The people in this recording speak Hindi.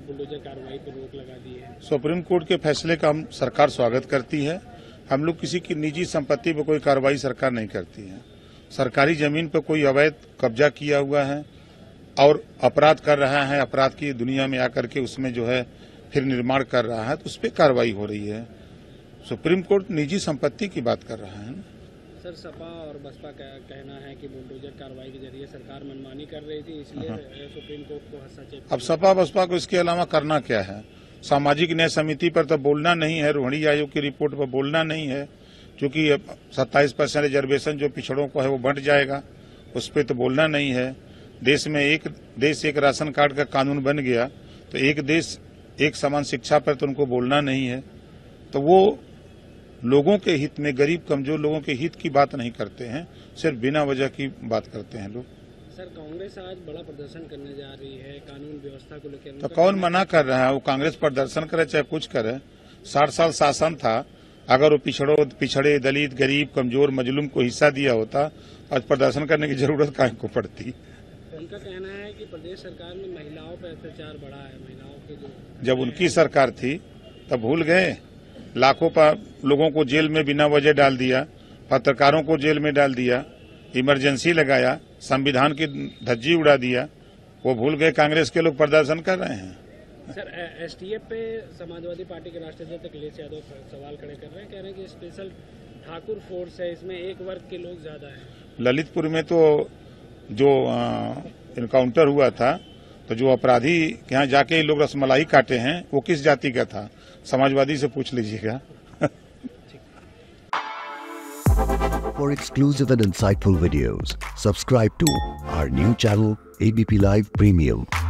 बुलडोजर कार्रवाई पर रोक लगा दी है। सुप्रीम कोर्ट के फैसले का हम सरकार स्वागत करती है। हम लोग किसी की निजी संपत्ति पर कोई कार्रवाई सरकार नहीं करती है। सरकारी जमीन पर कोई अवैध कब्जा किया हुआ है और अपराध कर रहा है, अपराध की दुनिया में आकर के उसमें जो है फिर निर्माण कर रहा है, तो उस पर कार्रवाई हो रही है। सुप्रीम कोर्ट निजी संपत्ति की बात कर रहा है। सर, सपा और बसपा का कहना है कि बुलडोजर कार्रवाई के जरिए सरकार मनमानी कर रही थी, इसलिए सुप्रीम कोर्ट को हस्तक्षेप। अब सपा बसपा को इसके अलावा करना क्या है? सामाजिक न्याय समिति पर तो बोलना नहीं है, रोहिणी आयोग की रिपोर्ट पर बोलना नहीं है, क्योंकि 27% रिजर्वेशन जो पिछड़ों को है वो बढ़ जाएगा, उस पर तो बोलना नहीं है। देश में एक देश एक राशन कार्ड का कानून बन गया, तो एक देश एक समान शिक्षा पर तो उनको बोलना नहीं है। तो वो लोगों के हित में, गरीब कमजोर लोगों के हित की बात नहीं करते हैं, सिर्फ बिना वजह की बात करते हैं लोग। सर, कांग्रेस आज बड़ा प्रदर्शन करने जा रही है कानून व्यवस्था को लेकर, तो कौन मना कर रहा है? वो कांग्रेस प्रदर्शन करे चाहे कुछ करे। 60 साल शासन था, अगर वो पिछड़े दलित गरीब कमजोर मजलूम को हिस्सा दिया होता, आज प्रदर्शन करने की जरूरत काहे को पड़ती? उनका कहना है कि प्रदेश सरकार में महिलाओं पर अत्याचार बढ़ा है। महिलाओं के जो जब उनकी सरकार थी तब भूल गए? लाखों लोगों को जेल में बिना वजह डाल दिया, पत्रकारों को जेल में डाल दिया, इमरजेंसी लगाया, संविधान की धज्जी उड़ा दिया। वो भूल गए? कांग्रेस के लोग प्रदर्शन कर रहे हैं। सर, एसटीएफ पे समाजवादी पार्टी के राष्ट्रीय अध्यक्ष अखिलेश यादव सवाल खड़े कर रहे हैं, कह रहे हैं कि स्पेशल ठाकुर फोर्स है, इसमें एक वर्ग के लोग ज्यादा हैं। ललितपुर में तो जो इनकाउंटर हुआ था, तो जो अपराधी यहाँ जाके लोग रसमलाई काटे हैं, वो किस जाति का था? समाजवादी से पूछ लीजिएगा। For exclusive and insightful videos, subscribe to our new channel ABP Live Premium.